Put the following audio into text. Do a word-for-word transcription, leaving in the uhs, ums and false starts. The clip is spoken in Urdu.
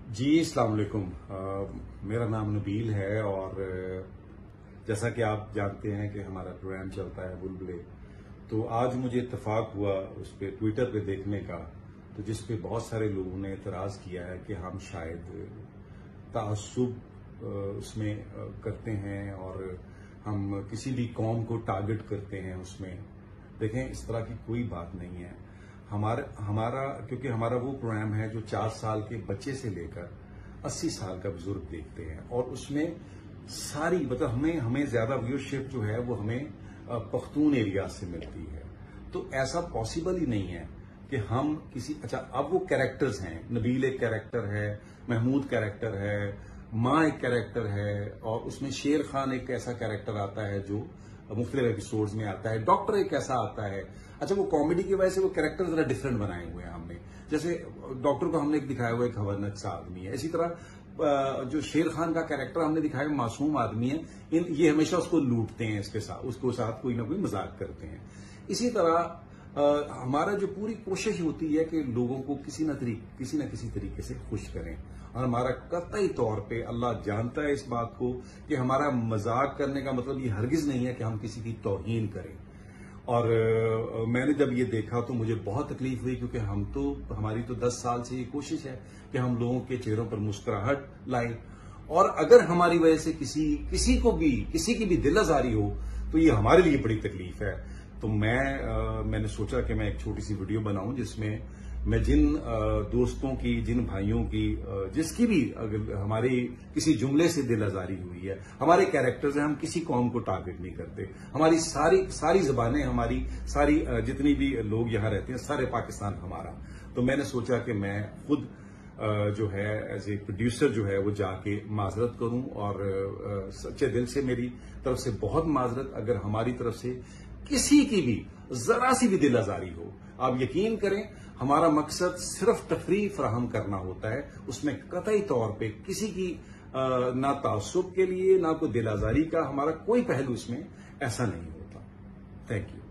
جی السلام علیکم. میرا نام نبیل ہے اور جیسا کہ آپ جانتے ہیں کہ ہمارا پروگرام چلتا ہے بلبلے. تو آج مجھے اتفاق ہوا اس پہ ٹویٹر پہ دیکھنے کا، تو جس پہ بہت سارے لوگوں نے اعتراض کیا ہے کہ ہم شاید تعصب اس میں کرتے ہیں اور ہم کسی بھی قوم کو ٹارگٹ کرتے ہیں اس میں. دیکھیں، اس طرح کی کوئی بات نہیں ہے. ہمارا ہمارا کیونکہ ہمارا وہ پروگرام ہے جو چار سال کے بچے سے لے کر اسی سال کا بزرگ دیکھتے ہیں، اور اس میں ساری مطلب ہمیں ہمیں زیادہ ویورشپ جو ہے وہ ہمیں پختون ایریا سے ملتی ہے. تو ایسا پاسبل ہی نہیں ہے کہ ہم کسی اچھا اب وہ کیریکٹرز ہیں. نبیل ایک کیریکٹر ہے، محمود کیریکٹر ہے، ماں ایک کیریکٹر ہے، اور اس میں شیر خان ایک ایسا کیریکٹر آتا ہے جو مختلف ایپیسوڈز میں آتا ہے. ڈاکٹر ایک ایسا آتا ہے. اچھا وہ کامیڈی کی وجہ سے وہ کیریکٹر ذرا ڈفرنٹ بنائے ہوئے ہیں ہم نے. جیسے ڈاکٹر کو ہم نے دکھایا ہوا ایک خبرنک سا آدمی ہے، اسی طرح جو شیر خان کا کیریکٹر ہم نے دکھایا ہوا معصوم آدمی ہے. یہ ہمیشہ اس کو لوٹتے ہیں، اس کے ساتھ اس کو ساتھ کوئی نہ کوئی مذاق کرتے ہیں. اسی طرح ہمارا جو پوری کوشش ہوتی ہے کہ لوگوں کو کسی نہ طریقے کسی نہ کسی طریقے سے خوش کریں، اور ہمارا قطعی طور پہ اللہ جانتا ہے اس بات کو کہ ہمارا مذاق کرنے کا مطلب یہ ہرگز نہیں ہے کہ ہم کسی کی توہین کریں. اور میں نے جب یہ دیکھا تو مجھے بہت تکلیف ہوئی، کیونکہ ہم تو ہماری تو دس سال سے یہ کوشش ہے کہ ہم لوگوں کے چہروں پر مسکراہٹ لائیں، اور اگر ہماری وجہ سے کسی کسی کو بھی کسی کی بھی دل آزاری ہو تو یہ ہمارے لیے بڑی تکلیف ہے. تو میں میں نے سوچا کہ میں ایک چھوٹی سی ویڈیو بناؤں جس میں میں جن دوستوں کی، جن بھائیوں کی، جس کی بھی اگر ہماری کسی جملے سے دل آزاری ہوئی ہے، ہمارے کیریکٹرز ہیں، ہم کسی قوم کو ٹارگٹ نہیں کرتے. ہماری ساری ساری زبانیں، ہماری ساری جتنی بھی لوگ یہاں رہتے ہیں، سارے پاکستان ہمارا. تو میں نے سوچا کہ میں خود جو ہے ایز اے پروڈیوسر جو ہے وہ جا کے معذرت کروں، اور سچے دل سے میری طرف سے بہت معذرت اگر ہماری طرف سے کسی کی بھی ذرا سی بھی دل آزاری ہو. آپ یقین کریں، ہمارا مقصد صرف تفریح فراہم کرنا ہوتا ہے. اس میں قطعی طور پہ کسی کی نہ تعصب کے لیے نہ کوئی دل آزاری کا ہمارا کوئی پہلو اس میں ایسا نہیں ہوتا. Thank you.